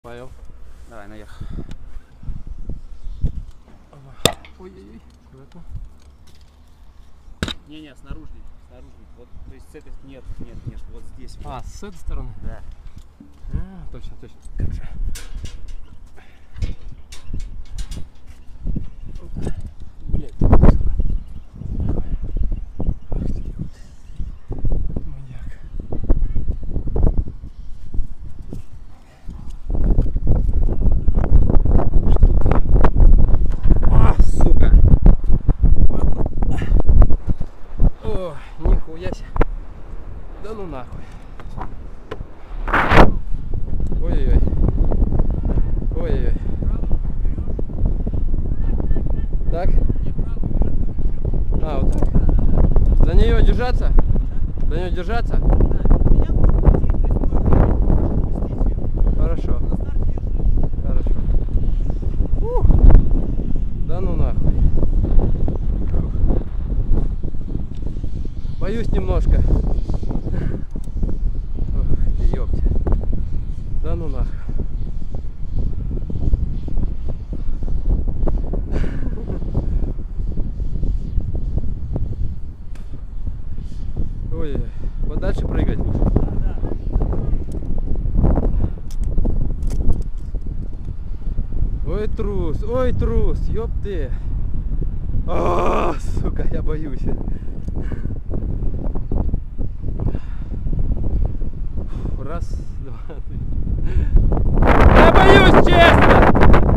Павел. Давай, наверх. Ой-ой-ой. Аккуратно. Не-не, снаружи. Снаружи. Вот, то есть с этой... Нет, вот здесь. А, с этой стороны? Да. А, точно. Как же. Блять, сука. Ах ты, ёпта. Маньяк. Штука. А, сука. О, нихуя себе. Да ну нахуй. Ой-ой-ой. Ой-ой-ой. Так? А, вот так? За нее держаться? За нее держаться? Хорошо. Хорошо. Да ну нахуй. Боюсь немножко. Ох ты, ёпте. Да ну нахуй. Ой, подальше прыгать лучше. Да. Ой, трус, ёп ты. А, сука, я боюсь. Раз, два, три. Я боюсь, честно!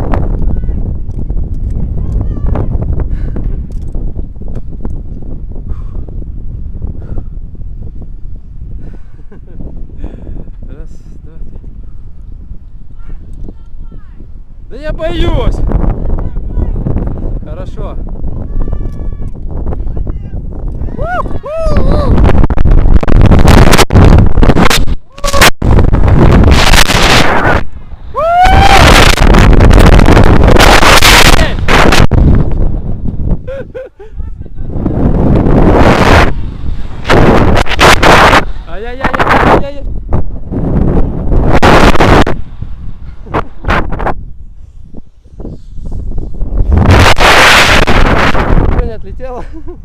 Раз, два, три. Да я боюсь! Хорошо. Ай-яй-яй-яй-яй-яй. Не отлетела.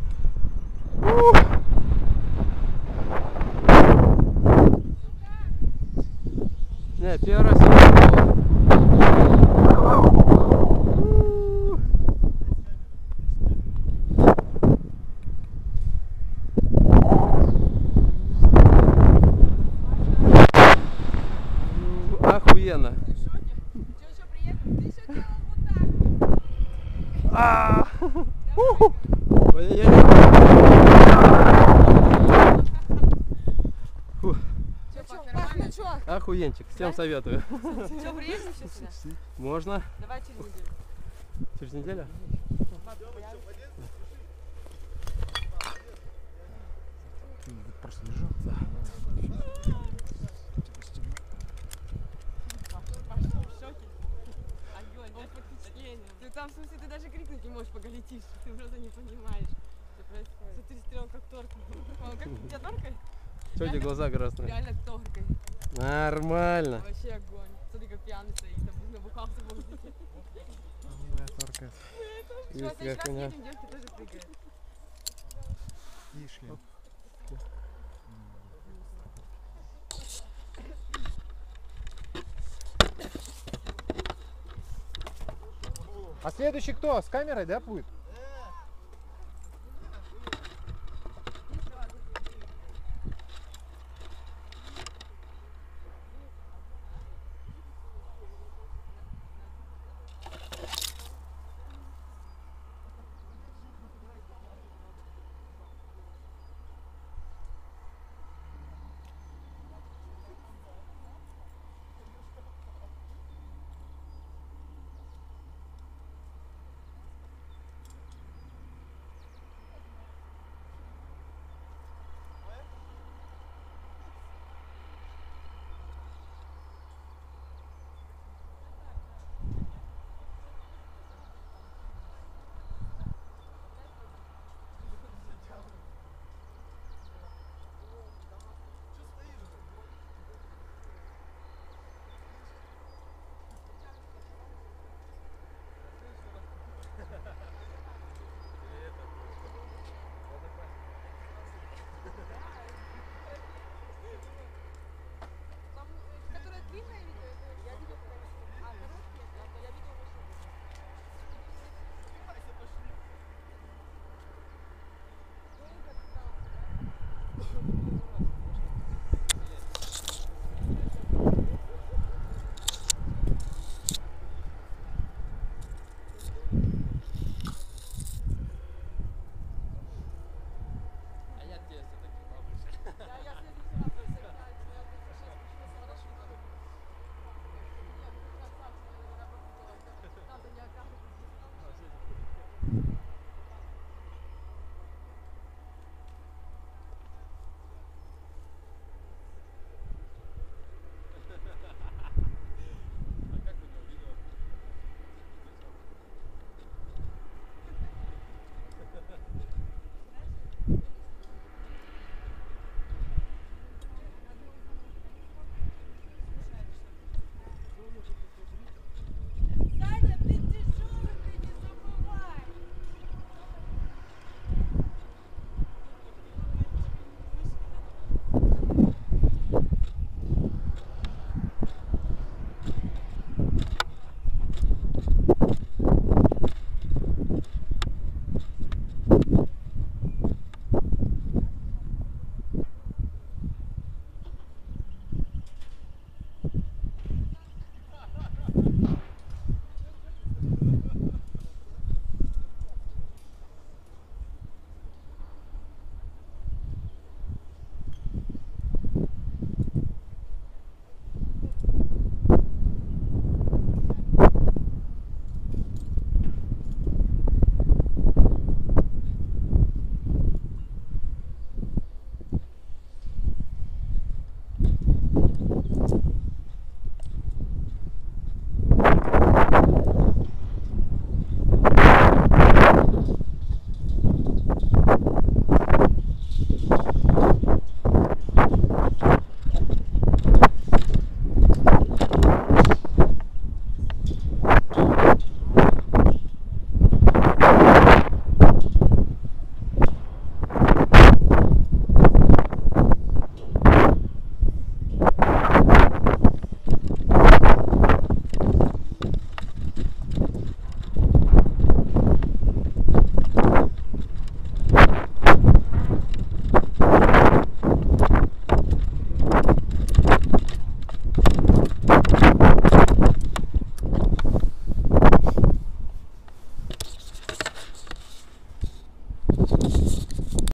Не, первый раз не было. Охуенно. Охуенчик, всем советую. Что, приедем сейчас сюда? Можно? Давай через неделю. Через неделю? Просто лежу. Да. Пошел в шоке. Огонь, да? Под впечатлением. Ты там, в смысле, ты даже крикнуть не можешь, пока летишь. Ты просто не понимаешь, что происходит. Смотри, стрел как торкает. Как у тебя торкает? Что у тебя глаза красные? Реально торкает. Нормально. Вообще огонь. Смотри, как пьяный стоит, там набухался в воздухе. Да, торкает. Все, в следующий раз едем, девки тоже прыгают. И шлем. А следующий кто? С камерой, да, будет?